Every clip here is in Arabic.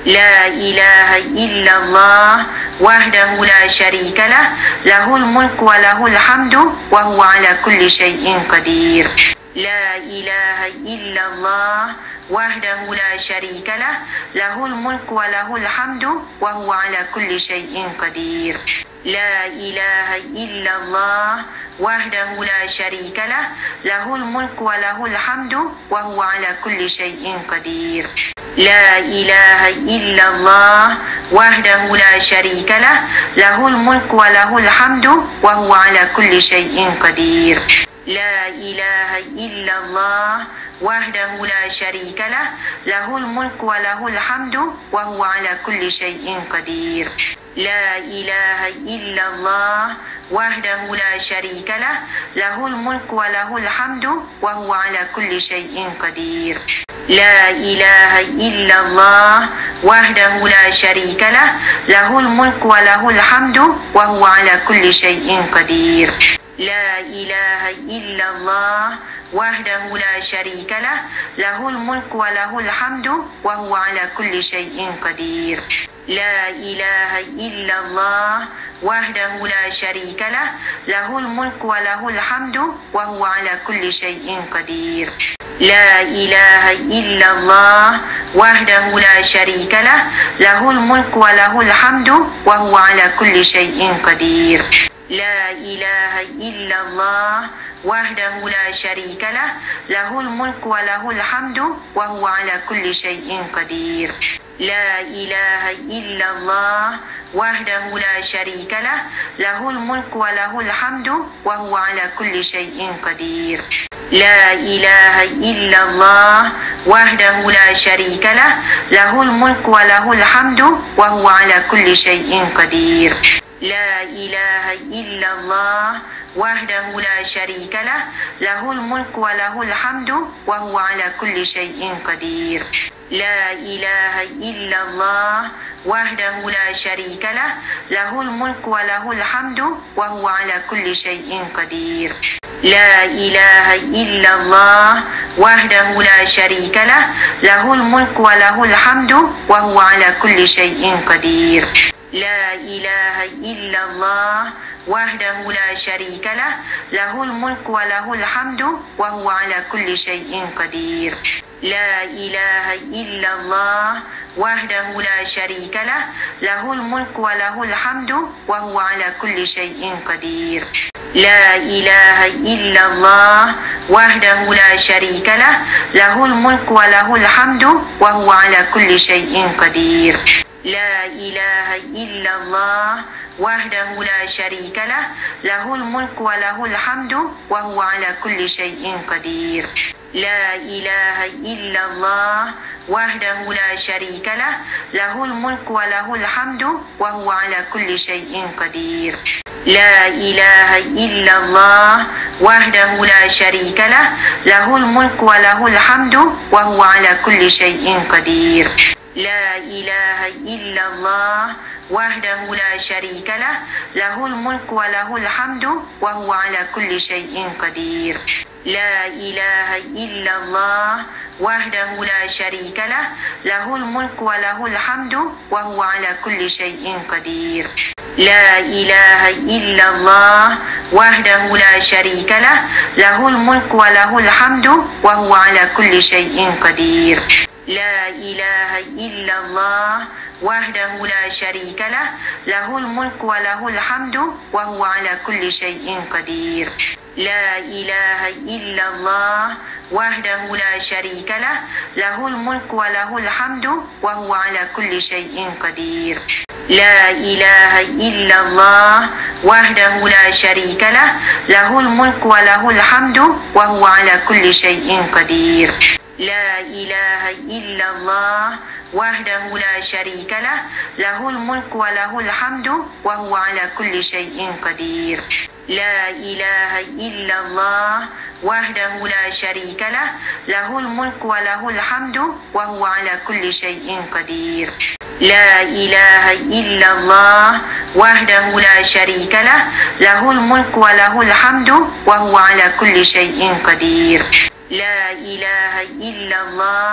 لا إله إلا الله وحده لا شريك له له الملك وله الحمد وهو على كل شيء قدير. لا إله إلا الله وحده لا شريك له له الملك وله الحمد وهو على كل شيء قدير. لا إله إلا الله وحده لا شريك له له الملك وله الحمد وهو على كل شيء قدير. لا إله إلا الله وحده لا شريك له له الملك وله الحمد وهو على كل شيء قدير. لا إله إلا الله وحده لا شريك له له الملك وله الحمد وهو على كل شيء قدير. لا إله إلا الله وحده لا شريك له له الملك وله الحمد وهو على كل شيء قدير. لا إله إلا الله وحده لا شريك له له الملك وله الحمد وهو على كل شيء قدير. لا إله إلا الله وحده لا شريك له له الملك وله الحمد وهو على كل شيء قدير. لا إله إلا الله وحده لا شريك له له الملك وله الحمد وهو على كل شيء قدير. لا إله إلا الله وحده لا شريك له له الملك وله الحمد وهو على كل شيء قدير. لا إله إلا الله وحده لا شريك له له الملك وله الحمد وهو على كل شيء قدير. لا إله إلا الله وحده لا شريك له له الملك وله الحمد وهو على كل شيء قدير. لا إله إلا الله وحده لا شريك له له الملك وله الحمد وهو على كل شيء قدير. لا إله إلا الله وحده لا شريك له له الملك وله الحمد وهو على كل شيء قدير. لا إله إلا الله وحده لا شريك له له الملك وله الحمد وهو على كل شيء قدير. لا إله إلا الله وحده لا شريك له له الملك وله الحمد وهو على كل شيء قدير. لا إله إلا الله وحده لا شريك له له الملك وله الحمد وهو على كل شيء قدير. لا إله إلا الله وحده لا شريك له له الملك وله الحمد وهو على كل شيء قدير. لا إله إلا الله وحده لا شريك له له الملك وله الحمد وهو على كل شيء قدير. لا إله إلا الله وحده لا شريك له له الملك وله الحمد وهو على كل شيء قدير. لا إله إلا الله وحده لا شريك له له الملك وله الحمد وهو على كل شيء قدير. لا إله إلا الله وحده لا شريك له له الملك وله الحمد وهو على كل شيء قدير. لا إله إلا الله وحده لا شريك له له الملك وله الحمد وهو على كل شيء قدير. لا إله إلا الله وحده لا شريك له له الملك وله الحمد وهو على كل شيء قدير. لا إله إلا الله وحده لا شريك له له الملك وله الحمد وهو على كل شيء قدير. لا إله إلا الله وحده لا شريك له له الملك وله الحمد وهو على كل شيء قدير. لا إله إلا الله وحده لا شريك له له الملك وله الحمد وهو على كل شيء قدير. لا إله إلا الله وحده لا شريك له له الملك وله الحمد وهو على كل شيء قدير. لا إله إلا الله وحده لا شريك له له الملك وله الحمد وهو على كل شيء قدير. لا إله إلا الله وحده لا شريك له له الملك وله الحمد وهو على كل شيء قدير. لا إله إلا الله وحده لا شريك له له الملك وله الحمد وهو على كل شيء قدير. لا إله إلا الله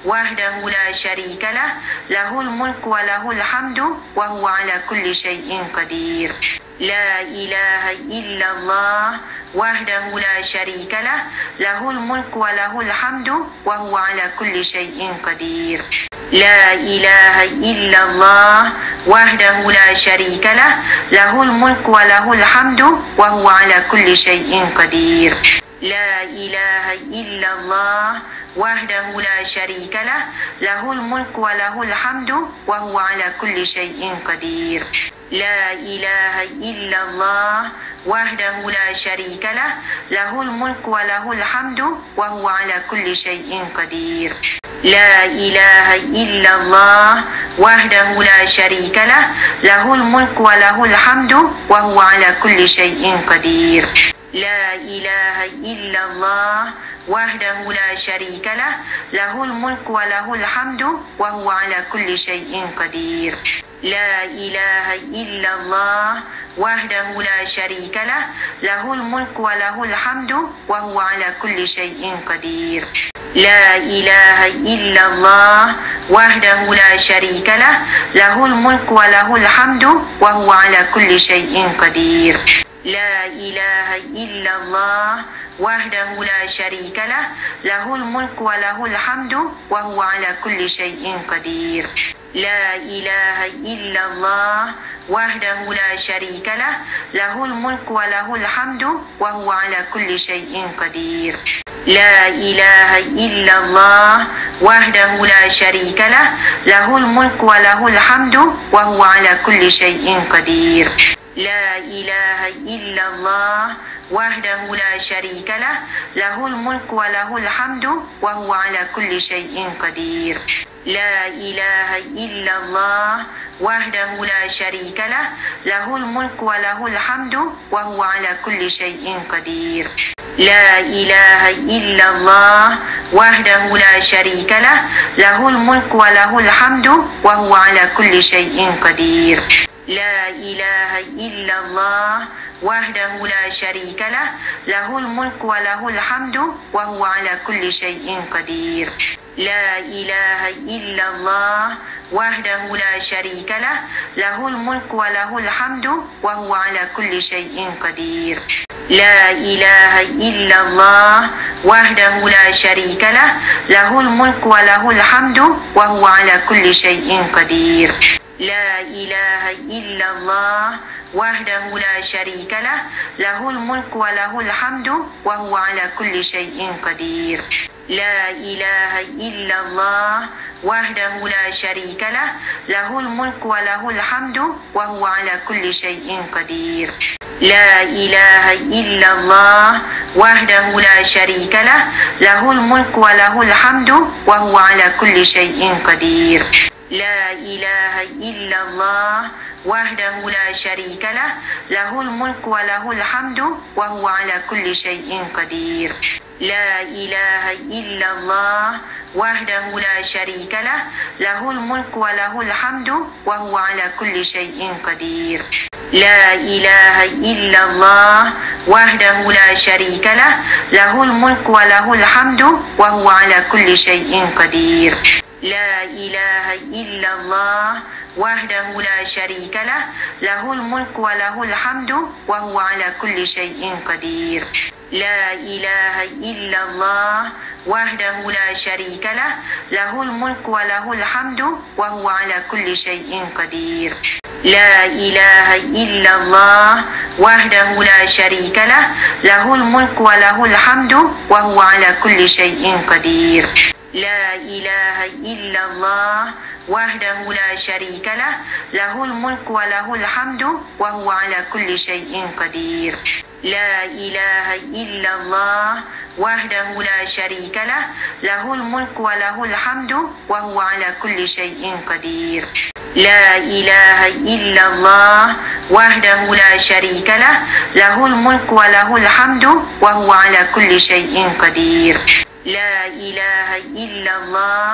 وحده لا شريك له له الملك وله الحمد وهو على كل شيء قدير لا إله إلا الله وحده لا شريك له له الملك وله الحمد وهو على كل شيء قدير لا إله إلا الله وحده لا شريك له له الملك وله الحمد وهو على كل شيء قدير لا إله إلا الله وحده لا شريك له له الملك وله الحمد وهو على كل شيء قدير لا إله إلا الله وحده لا شريك له له الملك وله الحمد وهو على كل شيء قدير لا إله إلا الله وحده لا شريك له له الملك وله الحمد وهو على كل شيء قدير لا إله إلا الله وحده لا شريك له له الملك وله الحمد وهو على كل شيء قدير لا إله إلا الله وحده لا شريك له له الملك وله الحمد وهو على كل شيء قدير لا إله إلا الله وحده لا شريك له له الملك وله الحمد وهو على كل شيء قدير لا إله إلا الله وحده لا شريك له له الملك وله الحمد وهو على كل شيء قدير لا إله إلا الله وحده لا شريك له له الملك وله الحمد وهو على كل شيء قدير لا إله إلا الله وحده لا شريك له له الملك وله الحمد وهو على كل شيء قدير لا إله إلا الله وحده لا شريك له له الملك وله الحمد وهو على كل شيء قدير لا إله إلا الله وحده لا شريك له له الملك وله الحمد وهو على كل شيء قدير لا إله إلا الله وحده لا شريك له له الملك وله الحمد وهو على كل شيء قدير لا إله إلا الله وحده لا شريك له له الملك وله الحمد وهو على كل شيء قدير لا إله إلا الله وحده لا شريك له له الملك وله الحمد وهو على كل شيء قدير لا إله إلا الله وحده لا شريك له له الملك وله الحمد وهو على كل شيء قدير لا إله إلا الله وحده لا شريك له له الملك وله الحمد وهو على كل شيء قدير لا إله إلا الله وحده لا شريك له له الملك وله الحمد وهو على كل شيء قدير لا إله إلا الله وحده لا شريك له له الملك وله الحمد وهو على كل شيء قدير لا إله إلا الله وحده لا شريك له له الملك وله الحمد وهو على كل شيء قدير لا إله إلا الله وحده لا شريك له له الملك وله الحمد وهو على كل شيء قدير لا إله إلا الله وحده لا شريك له له الملك وله الحمد وهو على كل شيء قدير لا إله إلا الله وحده لا شريك له له الملك وله الحمد وهو على كل شيء قدير لا إله إلا الله وحده لا شريك له له الملك وله الحمد وهو على كل شيء قدير لا إله إلا الله وحده لا شريك له له الملك وله الحمد وهو على كل شيء قدير لا إله إلا الله وحده لا شريك له له الملك وله الحمد وهو على كل شيء قدير لا إله إلا الله وحده لا شريك له له الملك وله الحمد وهو على كل شيء قدير لا إله إلا الله وحده لا شريك له له الملك وله الحمد وهو على كل شيء قدير لا إله إلا الله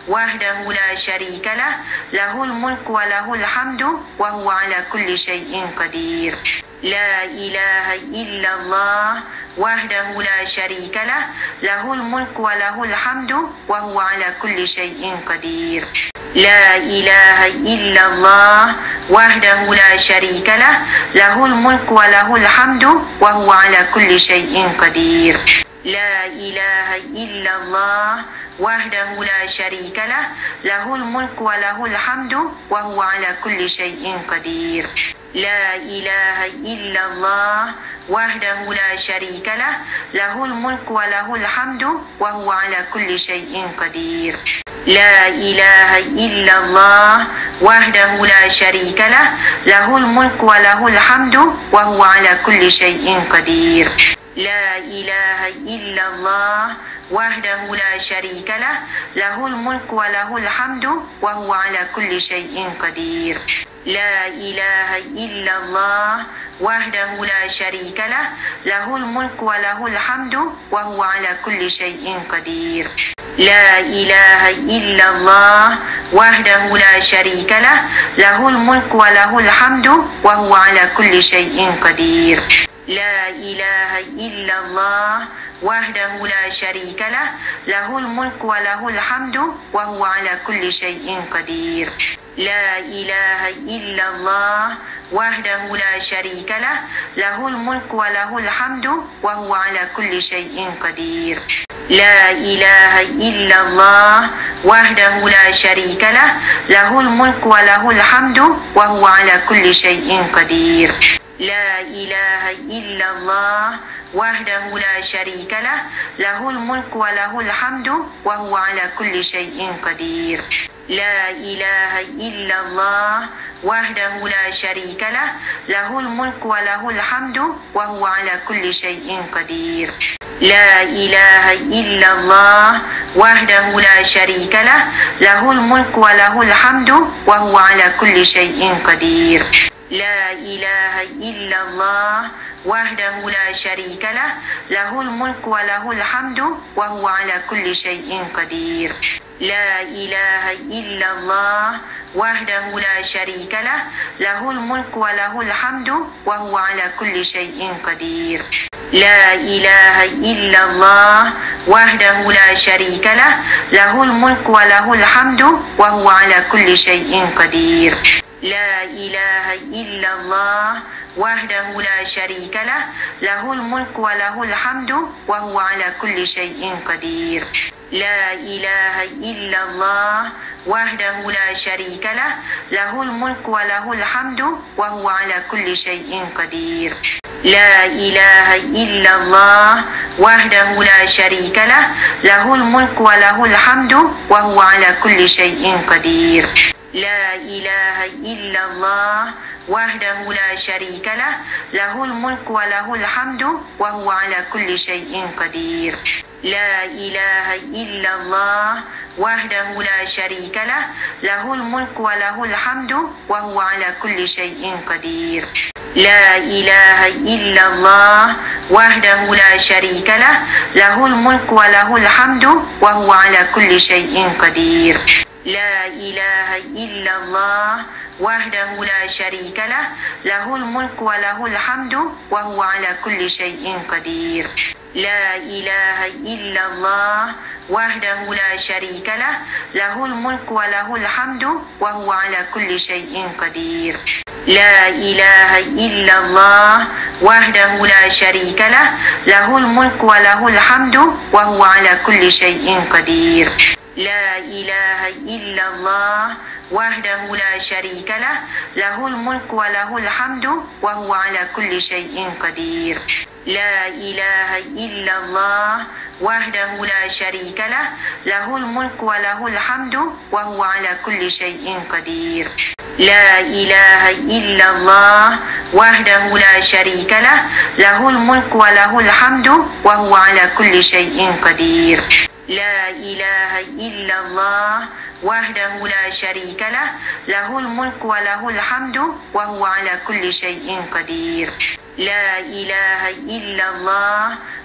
وحده لا شريك له له الملك وله الحمد وهو على كل شيء قدير لا إله إلا الله وحده لا شريك له له الملك وله الحمد وهو على كل شيء قدير لا إله إلا الله وحده لا شريك له له الملك وله الحمد وهو على كل شيء قدير لا إله إلا الله وحده لا شريك له له الملك وله الحمد وهو على كل شيء قدير لا إله إلا الله وحده لا شريك له له الملك وله الحمد وهو على كل شيء قدير لا إله إلا الله وحده لا شريك له له الملك وله الحمد وهو على كل شيء قدير لا إله إلا الله وحده لا شريك له له الملك وله الحمد وهو على كل شيء قدير لا إله إلا الله وحده لا شريك له له الملك وله الحمد وهو على كل شيء قدير لا إله إلا الله وحده لا شريك له له الملك وله الحمد وهو على كل شيء قدير لا إله إلا الله وحده لا شريك له له الملك وله الحمد وهو على كل شيء قدير لا إله إلا الله وحده لا شريك له له الملك وله الحمد وهو على كل شيء قدير لا إله إلا الله وحده لا شريك له له الملك وله الحمد وهو على كل شيء قدير لا إله إلا الله وحده لا شريك له له الملك وله الحمد وهو على كل شيء قدير لا إله إلا الله وحده لا شريك له له الملك وله الحمد وهو على كل شيء قدير لا إله إلا الله وحده لا شريك له له الملك وله الحمد وهو على كل شيء قدير لا إله إلا الله وحده لا شريك له له الملك وله الحمد وهو على كل شيء قدير لا إله إلا الله وحده لا شريك له له الملك وله الحمد وهو على كل شيء قدير لا إله إلا الله وحده لا شريك له له الملك وله الحمد وهو على كل شيء قدير لا إله إلا الله وحده لا شريك له له الملك وله الحمد وهو على كل شيء قدير لا إله إلا الله وحده لا شريك له له الملك وله الحمد وهو على كل شيء قدير لا إله إلا الله وحده لا شريك له له الملك وله الحمد وهو على كل شيء قدير لا إله إلا الله وحده لا شريك له له الملك وله الحمد وهو على كل شيء قدير لا إله إلا الله وحده لا شريك له له الملك وله الحمد وهو على كل شيء قدير لا إله إلا الله وحده لا شريك له له الملك وله الحمد وهو على كل شيء قدير لا إله إلا الله وحده لا شريك له له الملك وله الحمد وهو على كل شيء قدير لا إله إلا الله وحده لا شريك له له الملك وله الحمد وهو على كل شيء قدير لا إله إلا الله وحده لا شريك له له الملك وله الحمد وهو على كل شيء قدير لا إله إلا الله وحده لا شريك له له الملك وله الحمد وهو على كل شيء قدير لا إله إلا الله وحده لا شريك له له الملك وله الحمد وهو على كل شيء قدير لا إله إلا الله وحده لا شريك له له الملك وله الحمد وهو على كل شيء قدير لا إله إلا الله وحده لا شريك له له الملك وله الحمد وهو على كل شيء قدير لا إله إلا الله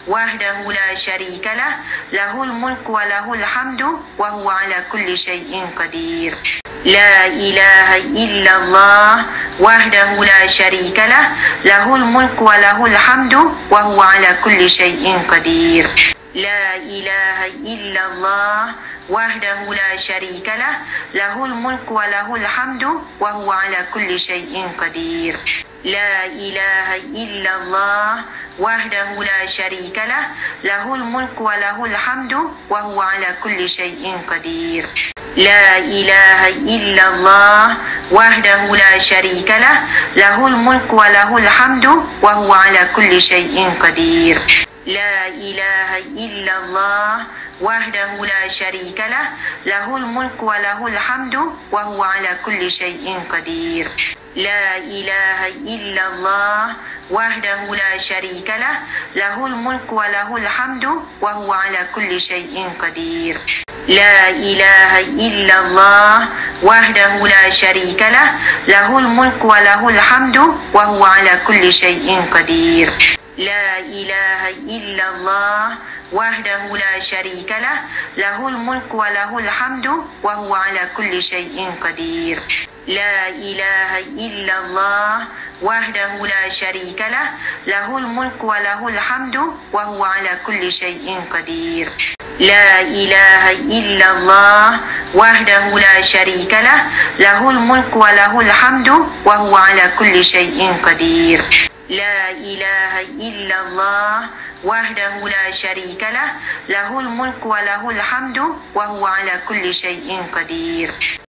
وحده لا شريك له له الملك وله الحمد وهو على كل شيء قدير لا إله إلا الله وحده لا شريك له له الملك وله الحمد وهو على كل شيء قدير لا إله إلا الله وحده لا شريك له له الملك وله الحمد وهو على كل شيء قدير لا إله إلا الله وحده لا شريك له له الملك وله الحمد وهو على كل شيء قدير لا إله إلا الله وحده لا شريك له له الملك وله الحمد وهو على كل شيء قدير لا إله إلا الله وحده لا شريك له له الملك وله الحمد وهو على كل شيء قدير لا إله إلا الله وحده لا شريك له له الملك وله الحمد وهو على كل شيء قدير لا إله إلا الله وحده لا شريك له له الملك وله الحمد وهو على كل شيء قدير لا إله إلا الله وحده لا شريك له له الملك وله الحمد وهو على كل شيء قدير لا إله إلا الله وحده لا شريك له له الملك وله الحمد وهو على كل شيء قدير لا إله إلا الله وحده لا شريك له له الملك وله الحمد وهو على كل شيء قدير لا إله إلا الله وحده لا شريك له له الملك وله الحمد وهو على كل شيء قدير